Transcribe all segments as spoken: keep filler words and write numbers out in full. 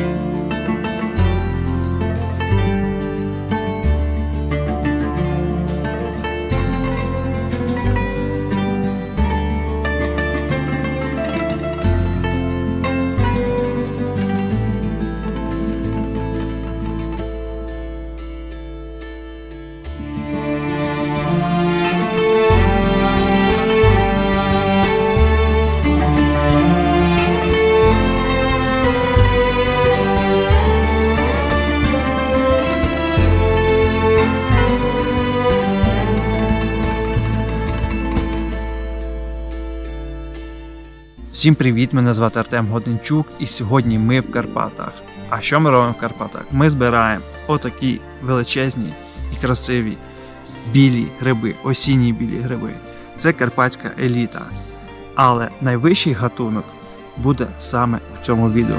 Всім привіт! Мене звати Артем Годинчук і сьогодні ми в Карпатах. А що ми робимо в Карпатах? Ми збираємо отакі величезні і красиві білі гриби, осінні білі гриби. Це карпатська еліта. Але найвищий гатунок буде саме в цьому відео.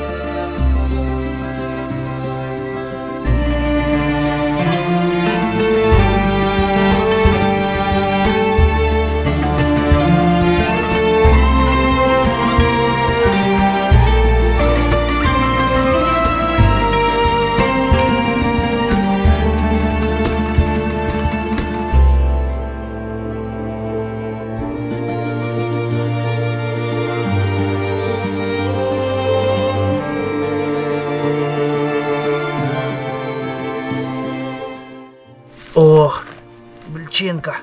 О, більчинка.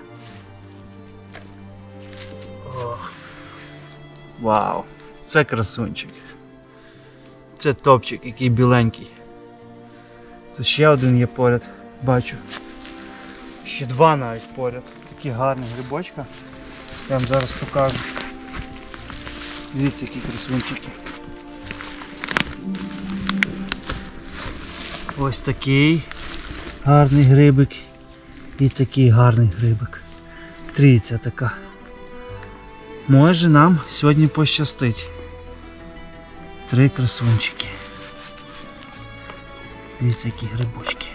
О. Вау, це красунчик. Це топчик, який біленький. Тут ще один є поряд, бачу. Ще два навіть поряд. Такі гарні грибочка. Я вам зараз покажу. Дивіться, які красунчики. Ось такий гарний грибик. І такий гарний грибик. Трійця така. Може нам сьогодні пощастить. Три красунчики. Дивіться, які грибочки.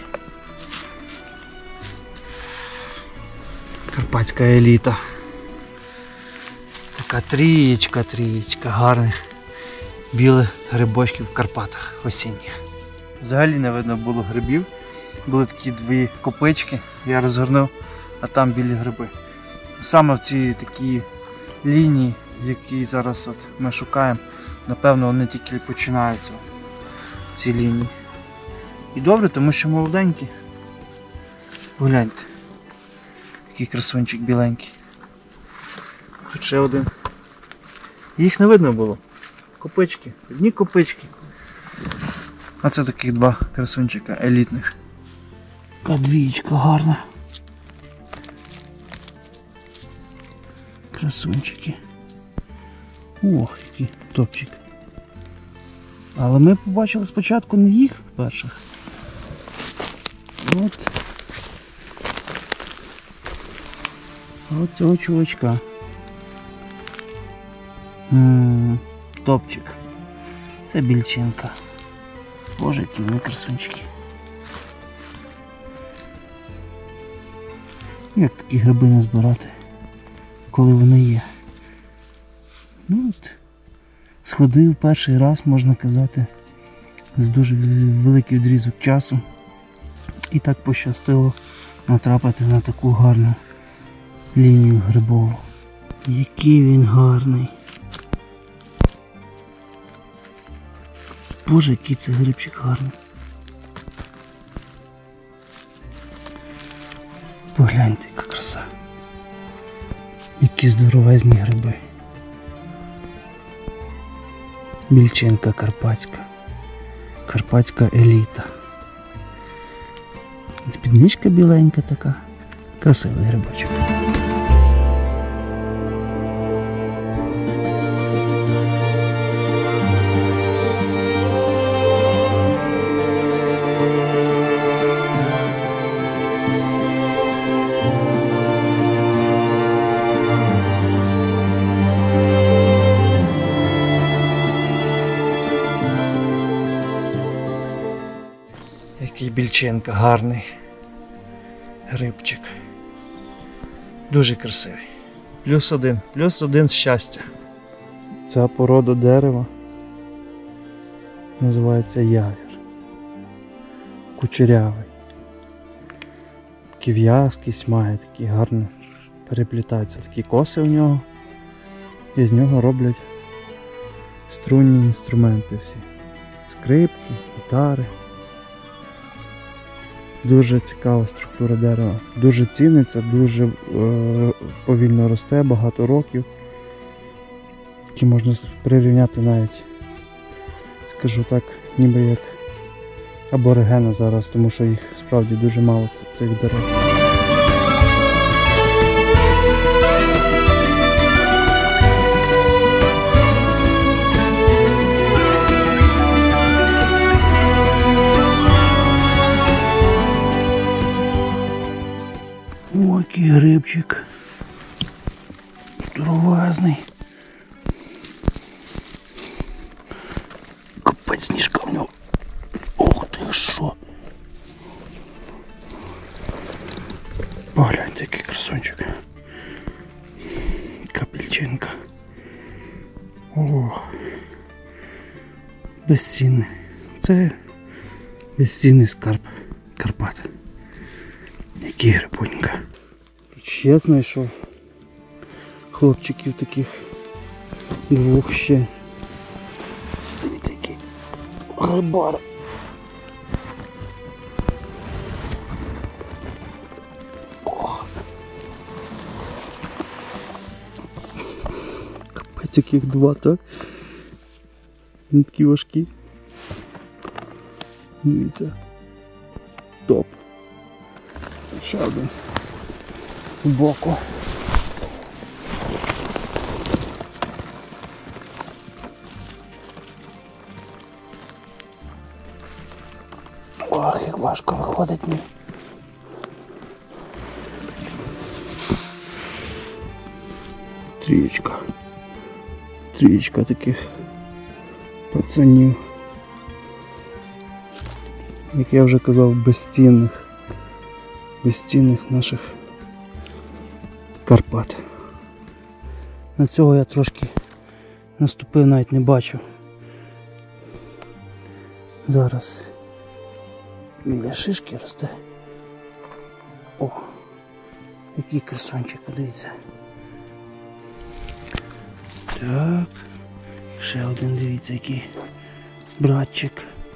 Карпатська еліта. Така трієчка, трієчка гарних білих грибочків в Карпатах осінніх. Взагалі не видно було грибів. Були такі дві копички, я розгорнув, а там білі гриби. Саме в цій такі лінії, які зараз от ми шукаємо, напевно вони тільки починаються, ці лінії. І добре, тому що молоденькі. Погляньте, який красунчик біленький. Тут ще один. Їх не видно було. Копички, одні копички. А це таких два красунчика елітних. Така двієчка гарна. Красунчики. Ох, який топчик. Але ми побачили спочатку не їх перших. От. От цього чувачка. М-м, топчик. Це більчинка. Боже, які вони красунчики. Як такі гриби не збирати, коли вони є? Ну от, сходив перший раз, можна казати, з дуже великий відрізок часу. І так пощастило натрапити на таку гарну лінію грибову. Який він гарний. Боже, який це грибчик гарний. Погляньте, яка краса. Які здоровезні гриби. Більчинка карпатська. Карпатська еліта. Спідничка біленька така. Красивий грибочок. Який більчинка, гарний грибчик. Дуже красивий. Плюс один, плюс один щастя. Ця порода дерева називається явір. Кучерявий. Такі в'язкість має, такі гарно переплітаються такі коси у нього. І з нього роблять струнні інструменти всі. Скрипки, гітари. Дуже цікава структура дерева. Дуже ціниться, дуже е, повільно росте, багато років. Такі можна прирівняти навіть, скажу так, ніби як аборигени зараз, тому що їх справді дуже мало цих дерев. Ой, який грибчик. Здоровезний. Капець сніжка в нього. Ох ти що. Погляньте, який красунчик. Капельчинка. Ох. Безцінний. Це безцінний скарб Карпат. Який грибунька. Я знайшов хлопчиків таких двох ще. Дивіться, який грибар. Капець яких два, так? Вони такі важкі. Дивіться. Топ. Ще один. Збоку. Ох, як важко виходить мені. Трієчка. Трієчка таких пацанів. Як я вже казав, безцінних. Безцінних наших Карпат. На цього я трошки наступив, навіть не бачив. Зараз біля шишки росте. О, який красончик, подивіться. Так, ще один, дивіться, який братчик.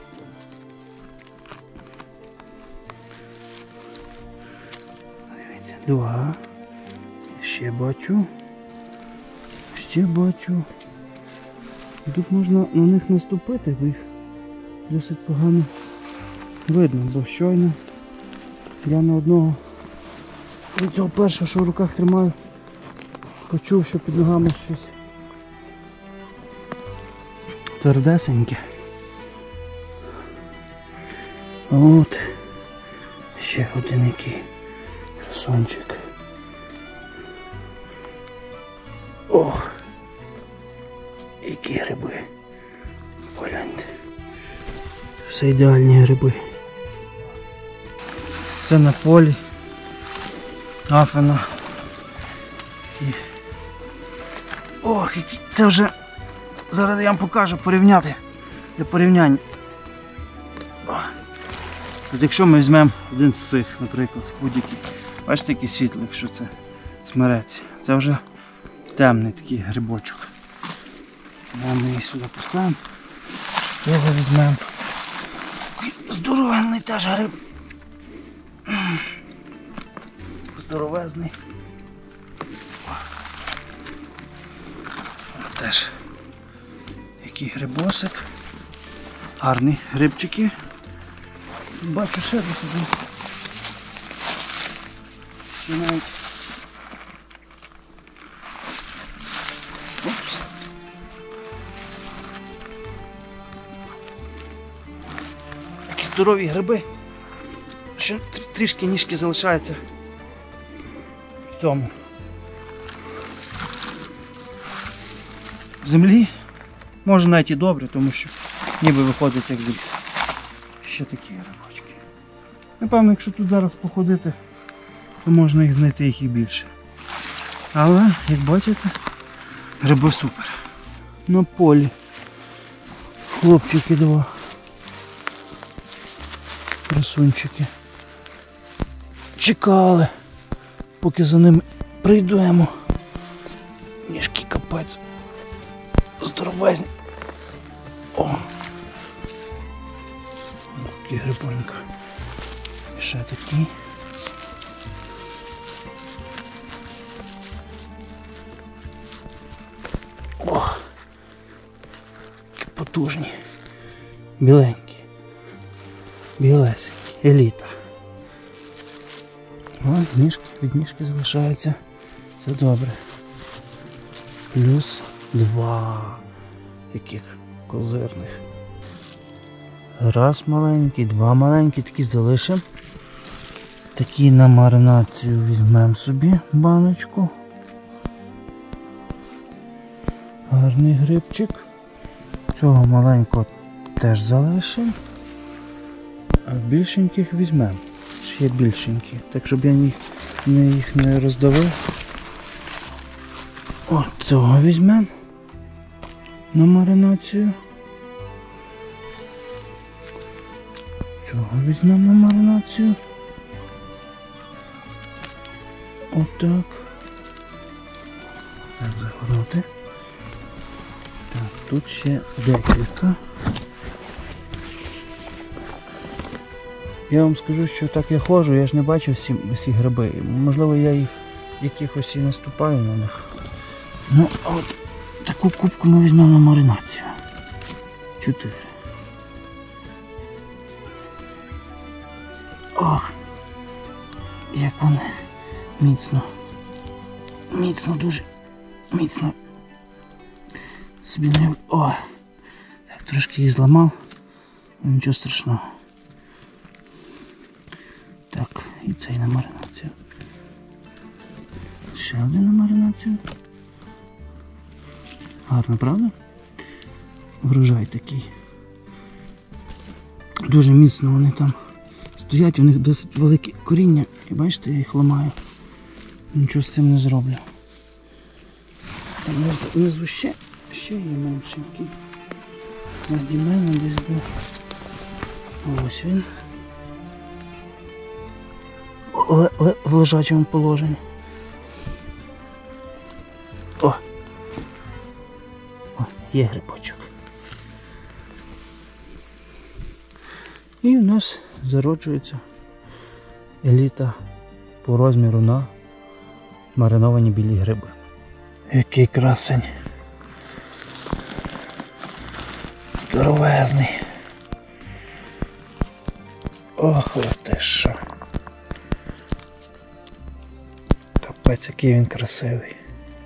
Дивіться, два. Ще бачу. Ще бачу. Тут можна на них наступити, бо їх досить погано видно, бо щойно я на одного від цього першого, що в руках тримаю, почув, що під ногами щось твердесеньке. От ще один який красончик. Ох, які гриби. Погляньте. Все ідеальні гриби. Це на полі. Афена. І... Ох, це вже... Зараз я вам покажу, порівняти. Для порівняння. От якщо ми візьмемо один з цих, наприклад, будь-який. Бачите, який світлий, якщо це смерець. Це вже темний такий грибочок. Ми її сюди поставимо. Його візьмемо. Здоровенний теж гриб. Здоровезний. Теж який грибосик. Гарні грибчики. Бачу ще десь один. Ще навіть. Опс. Такі здорові гриби. Ще трішки ніжки залишаються в цьому. В землі може навіть і добре, тому що ніби виходить як з лісу. Ще такі грибочки. Напевно, якщо тут зараз походити, то можна їх знайти їх і більше. Але, як бачите, гриби супер. На полі хлопчики два. красунчики. Чекали, поки за ними прийдемо. Ніжки капець. Здоровезні. О! Такий грибонька. І ще такий. О! Які потужні. Біленькі. Білесенькі. Еліта. О, ніжки, від ніжки залишаються. Це добре. Плюс два. Яких козирних. Раз маленький, два маленькі, такі залишимо. Такі на маринацію візьмемо собі баночку. Гарний грибчик. Цього маленького теж залишимо. А більшеньких візьмемо. Ще більшенькі. Так, щоб я їх не, їх не роздавив. От цього візьмемо на маринацію. Цього візьмемо на маринацію. Отак. Так, загорнути. Так, тут ще декілька. Я вам скажу, що так я ходжу, я ж не бачив всі, всі гриби. Можливо, я їх якихось і наступаю на них. Ну, а от таку кубку ми візьмемо на маринацію. Чотири. Ох, як вони міцно, міцно, дуже міцно собі не... О, так, трошки її зламав, нічого страшного. Так, і цей на маринацію. Ще один на маринацію. Гарно, правда? Врожай такий. Дуже міцно вони там стоять, у них досить велике коріння. І бачите, я їх ламаю. Нічого з цим не зроблю. Там внизу ще, ще є меншенький. Наді мене десь був. Ось він. Л -л в лежачому положенні. О! О, є грибочок. І у нас зароджується еліта по розміру на мариновані білі гриби. Який красень. Здоровезний. Ох, ти що. Капець, який він красивий.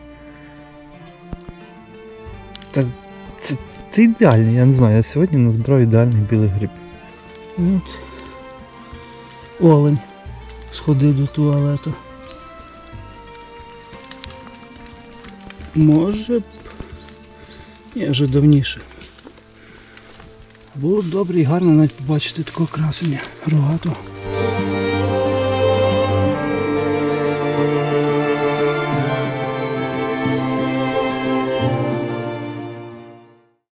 Так, це, це ідеальний, я не знаю, я сьогодні назбирав ідеальний білий гриб. От. Олень сходив до туалету. Може б, я вже давніше. Було б добре і гарно навіть побачити такого красення рогатого.